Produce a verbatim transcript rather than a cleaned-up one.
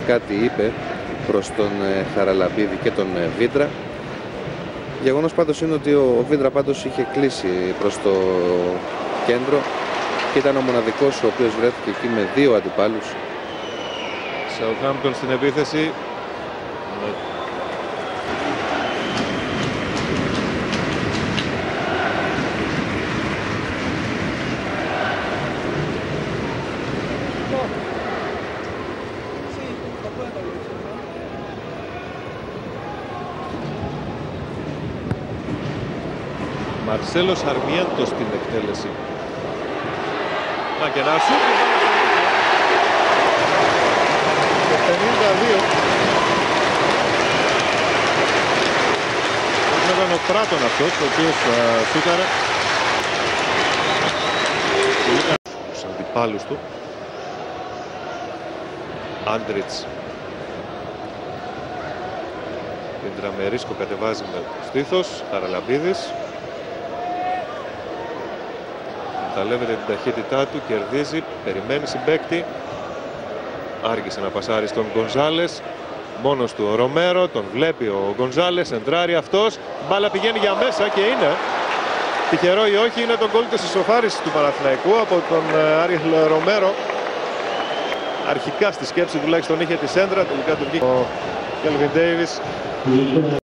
κάτι είπε προς τον Χαραλαμπίδη και τον Βίντρα. Γεγονός πάντως είναι ότι ο Βίντρα πάντως είχε κλείσει προς το κέντρο και ήταν ο μοναδικός ο οποίος βρέθηκε εκεί με δύο αντιπάλους. Southampton στην επίθεση. Μαρσέλο Σαρμιέντο στην εκτέλεση. Να και να σου το πενήντα δύο. Ήταν ο Πράτον αυτός ο οποίος uh, σούταρε τους αντιπάλους του. Άντριτς. Πεντραμερίσκο κατεβάζει με στήθος. Χαραλαμπίδης. Εκμεταλλεύεται την ταχύτητά του, κερδίζει, περιμένει συμπαίκτη. Άργησε να πασάρει στον Γκονζάλες. Μόνος του ο Ρομέρο, τον βλέπει ο Γκονζάλες, εντράρει αυτός. Μπάλα πηγαίνει για μέσα και είναι. Τυχερό ή όχι, είναι το γκολ της ισοφάρισης του Παναθηναϊκού από τον Άριελ Ρομέρο. Αρχικά στη σκέψη τουλάχιστον είχε τη σέντρα, τελικά του βγήκε ο Κέλβιν Ντέιβις.